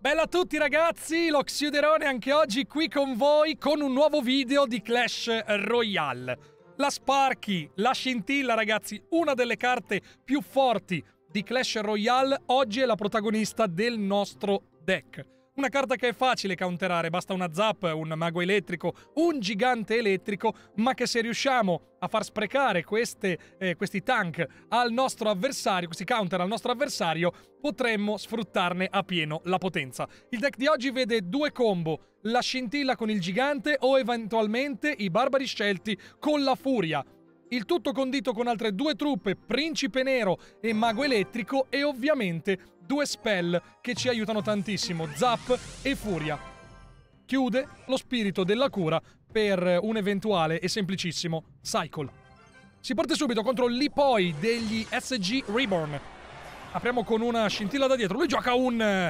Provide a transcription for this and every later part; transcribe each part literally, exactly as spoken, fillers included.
Bella a tutti ragazzi, Loxiuderone anche oggi qui con voi con un nuovo video di Clash Royale. La Sparky, la scintilla ragazzi, una delle carte più forti di Clash Royale, oggi è la protagonista del nostro deck. Una carta che è facile counterare, basta una zap, un mago elettrico, un gigante elettrico, ma che se riusciamo a far sprecare queste, eh, questi tank al nostro avversario, questi counter al nostro avversario, potremmo sfruttarne a pieno la potenza. Il deck di oggi vede due combo, la scintilla con il gigante o eventualmente i barbari scelti con la furia. Il tutto condito con altre due truppe, Principe Nero e Mago Elettrico, e ovviamente due spell che ci aiutano tantissimo, Zap e Furia. Chiude lo spirito della cura per un eventuale e semplicissimo Cycle. Si parte subito contro l'Ipoi degli S G Reborn. Apriamo con una scintilla da dietro. Lui gioca un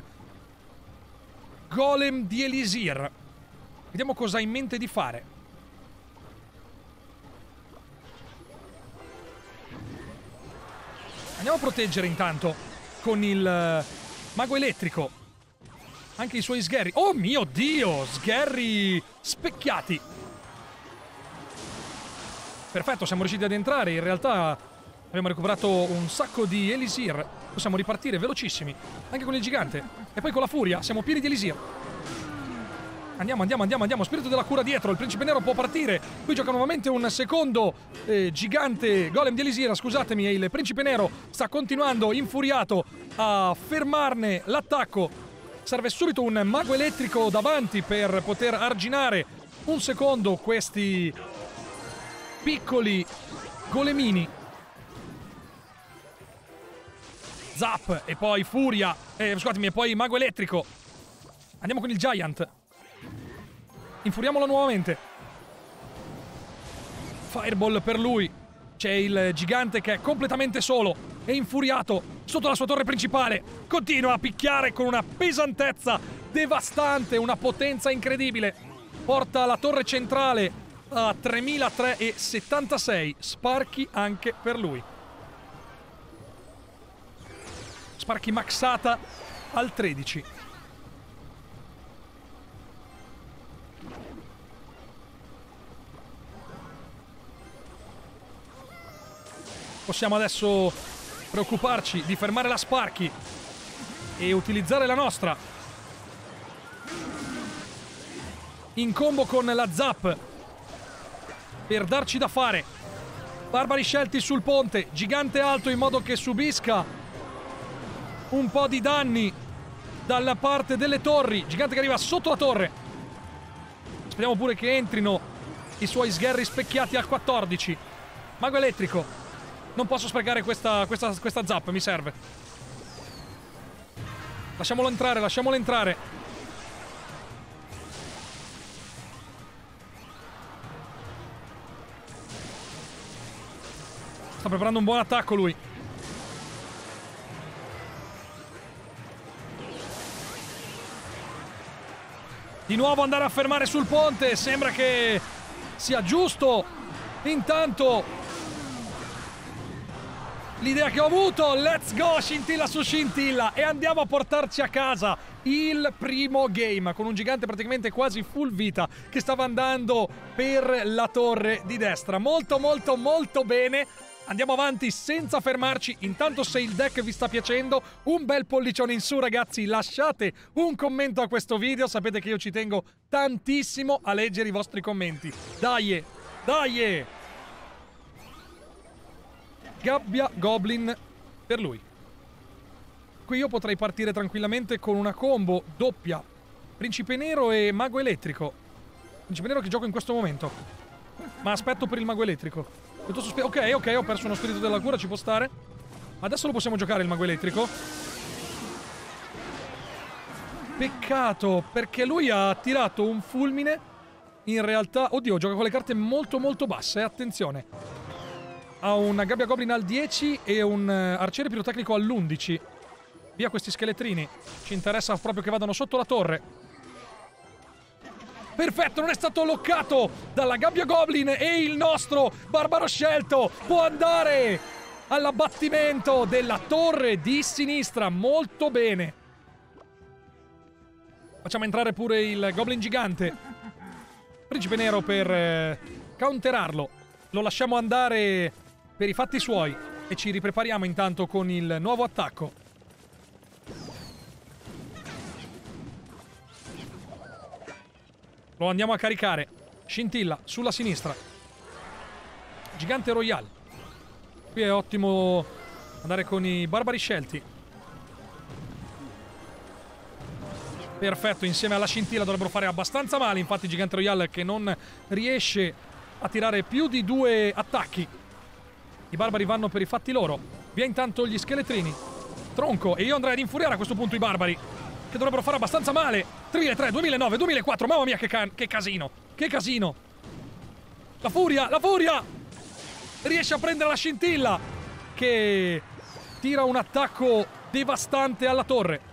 Golem di Elisir. Vediamo cosa ha in mente di fare. Andiamo a proteggere intanto con il uh, mago elettrico anche i suoi sgherri. Oh mio Dio, sgherri specchiati. Perfetto, siamo riusciti ad entrare. In realtà abbiamo recuperato un sacco di Elisir. Possiamo ripartire velocissimi anche con il gigante e poi con la furia. Siamo pieni di Elisir. Andiamo, andiamo, andiamo, andiamo. Spirito della cura dietro. Il Principe Nero può partire. Qui gioca nuovamente un secondo eh, gigante Golem di Elisir. Scusatemi, il Principe Nero sta continuando infuriato a fermarne l'attacco. Serve subito un mago elettrico davanti per poter arginare un secondo questi piccoli golemini. Zap e poi furia. Eh, scusatemi, e poi mago elettrico. Andiamo con il Giant. Infuriamolo nuovamente. Fireball per lui. C'è il gigante che è completamente solo e infuriato sotto la sua torre principale. Continua a picchiare con una pesantezza devastante, una potenza incredibile. Porta la torre centrale a tremilatrecentosettantasei. Sparky anche per lui. Sparky maxata al tredici. Possiamo adesso preoccuparci di fermare la Sparky e utilizzare la nostra in combo con la Zap per darci da fare. Barbari scelti sul ponte, gigante alto in modo che subisca un po' di danni dalla parte delle torri. Gigante che arriva sotto la torre. Speriamo pure che entrino i suoi sgherri specchiati al quattordici. Mago elettrico. Non posso sprecare questa, questa, questa zap, mi serve. Lasciamolo entrare, lasciamolo entrare. Sta preparando un buon attacco lui. Di nuovo andare a fermare sul ponte. Sembra che sia giusto. Intanto l'idea che ho avuto, let's go, scintilla su scintilla, e andiamo a portarci a casa il primo game con un gigante praticamente quasi full vita che stava andando per la torre di destra. Molto molto molto bene. Andiamo avanti senza fermarci. Intanto, se il deck vi sta piacendo, un bel pollicione in su ragazzi, lasciate un commento a questo video, sapete che io ci tengo tantissimo a leggere i vostri commenti. Dai, dai! Gabbia Goblin per lui. Qui io potrei partire tranquillamente con una combo doppia Principe Nero e Mago Elettrico. Principe Nero che gioco in questo momento, ma aspetto per il Mago Elettrico. Ok, ok, ho perso uno spirito della cura, ci può stare. Adesso lo possiamo giocare il Mago Elettrico. Peccato, perché lui ha tirato un fulmine. In realtà, oddio, gioca con le carte molto molto basse, attenzione. Ha una gabbia goblin al dieci e un arciere pirotecnico all'undici. Via questi scheletrini. Ci interessa proprio che vadano sotto la torre. Perfetto, non è stato loccato dalla gabbia goblin e il nostro barbaro scelto può andare all'abbattimento della torre di sinistra. Molto bene. Facciamo entrare pure il Goblin gigante. Principe nero per eh, counterarlo. Lo lasciamo andare per i fatti suoi e ci riprepariamo intanto con il nuovo attacco. Lo andiamo a caricare. Scintilla sulla sinistra. Gigante Royale. Qui è ottimo andare con i barbari scelti. Perfetto, insieme alla scintilla dovrebbero fare abbastanza male. Infatti Gigante Royale che non riesce a tirare più di due attacchi. I barbari vanno per i fatti loro. Via intanto gli scheletrini. Tronco. E io andrei ad infuriare a questo punto i barbari, che dovrebbero fare abbastanza male. duemilatré, duemilanove, duemilaquattro. Mamma mia che, ca che casino. Che casino. La furia, la furia. Riesce a prendere la scintilla, che tira un attacco devastante alla torre.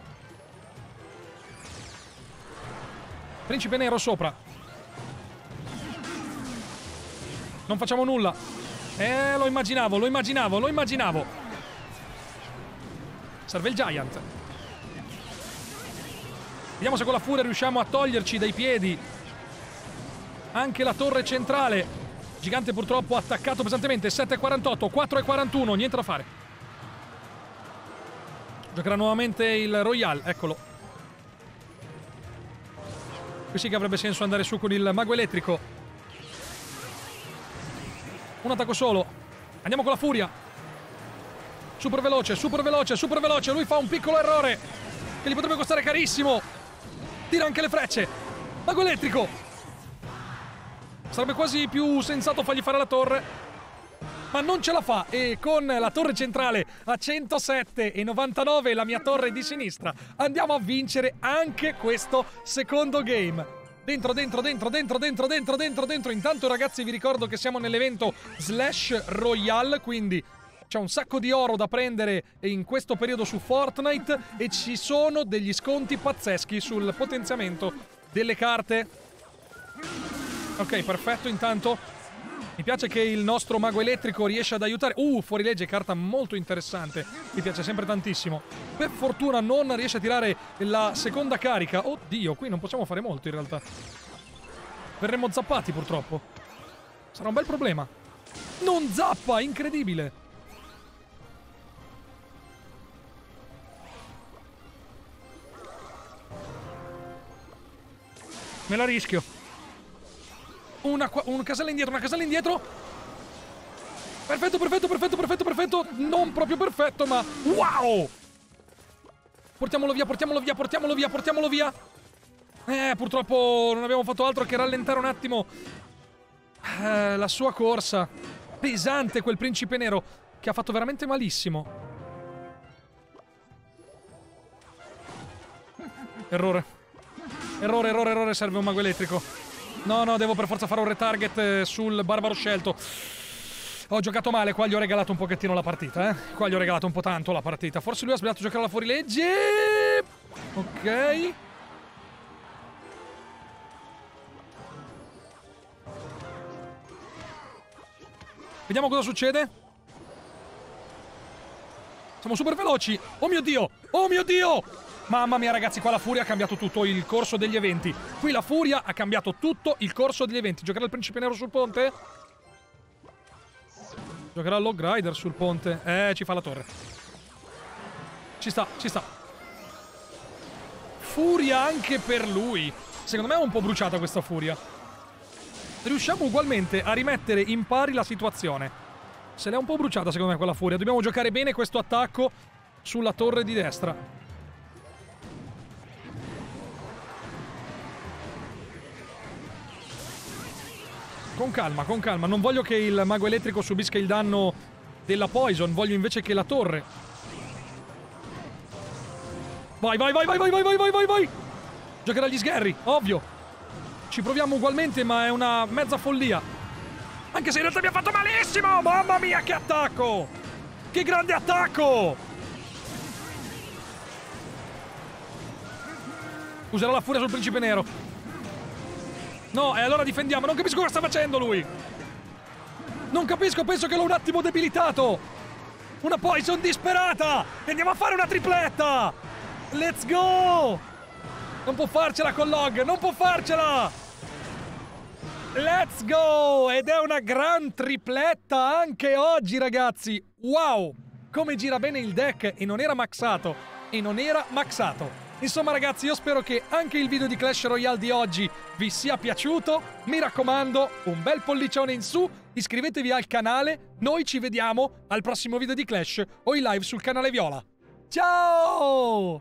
Principe nero sopra. Non facciamo nulla. Eh, lo immaginavo, lo immaginavo, lo immaginavo. Serve il Giant. Vediamo se con la furia riusciamo a toglierci dai piedi anche la torre centrale. Gigante purtroppo attaccato pesantemente. sette e quarantotto, quattro e quarantuno, niente da fare. Giocherà nuovamente il Royale, eccolo. Qui sì che avrebbe senso andare su con il mago elettrico. Un attacco solo. Andiamo con la furia. Super veloce, super veloce, super veloce. Lui fa un piccolo errore che gli potrebbe costare carissimo. Tira anche le frecce. Mago elettrico. Sarebbe quasi più sensato fargli fare la torre, ma non ce la fa. E con la torre centrale a centosette e novantanove, la mia torre di sinistra, andiamo a vincere anche questo secondo game. Dentro, dentro, dentro, dentro, dentro, dentro, dentro, dentro. Intanto ragazzi vi ricordo che siamo nell'evento Slash Royale, quindi c'è un sacco di oro da prendere in questo periodo su Fortnite e ci sono degli sconti pazzeschi sul potenziamento delle carte. Ok, perfetto, intanto mi piace che il nostro mago elettrico riesce ad aiutare. Uh, fuorilegge, carta molto interessante. Mi piace sempre tantissimo. Per fortuna non riesce a tirare la seconda carica. Oddio, qui non possiamo fare molto in realtà. Verremmo zappati purtroppo. Sarà un bel problema. Non zappa, incredibile. Me la rischio. Una, un casella indietro, una casella indietro. Perfetto, perfetto, perfetto, perfetto, perfetto. Non proprio perfetto, ma wow! Portiamolo via, portiamolo via, portiamolo via, portiamolo via. Eh, purtroppo non abbiamo fatto altro che rallentare un attimo eh, la sua corsa. Pesante quel principe nero, che ha fatto veramente malissimo. Errore. Errore, errore, errore, serve un mago elettrico. No, no, devo per forza fare un retarget sul barbaro scelto. Ho giocato male, qua gli ho regalato un pochettino la partita, eh. Qua gli ho regalato un po' tanto la partita. Forse lui ha sbagliato a giocare alla fuorilegge. Ok. Vediamo cosa succede. Siamo super veloci. Oh mio Dio, oh mio Dio. Mamma mia ragazzi, qua la furia ha cambiato tutto il corso degli eventi. Qui la furia ha cambiato tutto il corso degli eventi. Giocherà il principe nero sul ponte? Giocherà l'Hog Rider sul ponte. Eh, ci fa la torre. Ci sta, ci sta. Furia anche per lui. Secondo me è un po' bruciata questa furia. Riusciamo ugualmente a rimettere in pari la situazione. Se l'è un po' bruciata secondo me quella furia. Dobbiamo giocare bene questo attacco sulla torre di destra. Con calma, con calma. Non voglio che il mago elettrico subisca il danno della poison. Voglio invece che la torre... Vai, vai, vai, vai, vai, vai, vai, vai, vai, vai! Giocherà gli sgherri, ovvio. Ci proviamo ugualmente, ma è una mezza follia. Anche se in realtà mi ha fatto malissimo! Mamma mia, che attacco! Che grande attacco! Userò la furia sul principe nero. No, e allora difendiamo. Non capisco cosa sta facendo lui. Non capisco, penso che l'ho un attimo debilitato. Una poison disperata. E andiamo a fare una tripletta. Let's go. Non può farcela con Log, non può farcela! Let's go! Ed è una gran tripletta anche oggi, ragazzi! Wow! Come gira bene il deck e non era maxato. E non era maxato. Insomma, ragazzi, io spero che anche il video di Clash Royale di oggi vi sia piaciuto. Mi raccomando, un bel pollicione in su, iscrivetevi al canale. Noi ci vediamo al prossimo video di Clash o in live sul canale Viola. Ciao!